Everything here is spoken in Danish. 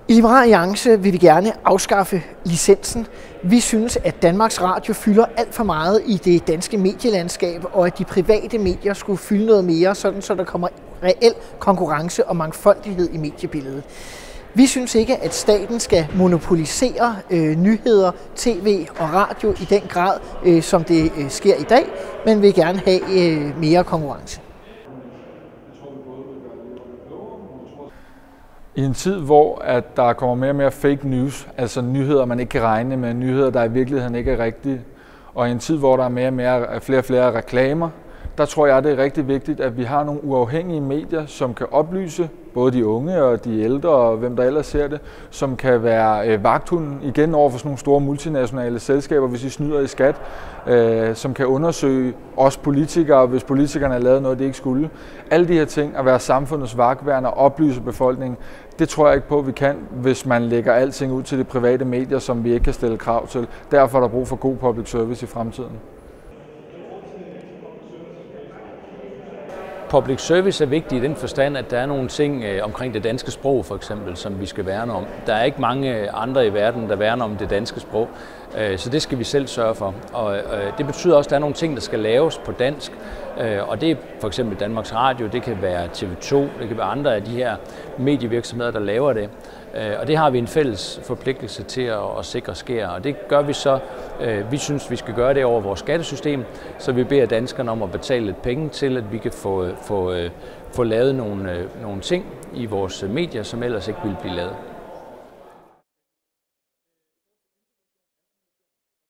I Liberal Alliance vil vi gerne afskaffe licensen. Vi synes, at Danmarks Radio fylder alt for meget i det danske medielandskab, og at de private medier skulle fylde noget mere, sådan så der kommer reel konkurrence og mangfoldighed i mediebilledet. Vi synes ikke, at staten skal monopolisere nyheder, tv og radio i den grad, som det sker i dag, men vil gerne have mere konkurrence. I en tid, hvor at der kommer mere og mere fake news, altså nyheder, man ikke kan regne med, nyheder, der i virkeligheden ikke er rigtige, og i en tid, hvor der er flere og flere reklamer, der tror jeg, det er rigtig vigtigt, at vi har nogle uafhængige medier, som kan oplyse både de unge og de ældre og hvem der ellers ser det, som kan være vagthunden igen over for sådan nogle store multinationale selskaber, hvis de snyder i skat, som kan undersøge os politikere, hvis politikerne har lavet noget, de ikke skulle. Alle de her ting, at være samfundets vagtværn og oplyse befolkningen, det tror jeg ikke på, vi kan, hvis man lægger alting ud til de private medier, som vi ikke kan stille krav til. Derfor er der brug for god public service i fremtiden. Public service er vigtigt i den forstand, at der er nogle ting omkring det danske sprog, for eksempel, som vi skal værne om. Der er ikke mange andre i verden, der værner om det danske sprog, så det skal vi selv sørge for. Og det betyder også, at der er nogle ting, der skal laves på dansk, og det er for eksempel Danmarks Radio, det kan være TV2, det kan være andre af de her medievirksomheder, der laver det. Og det har vi en fælles forpligtelse til at sikre sker, og det gør vi så. Vi synes, vi skal gøre det over vores skattesystem, så vi beder danskerne om at betale lidt penge til, at vi kan få lavet nogle ting i vores medier, som ellers ikke ville blive lavet.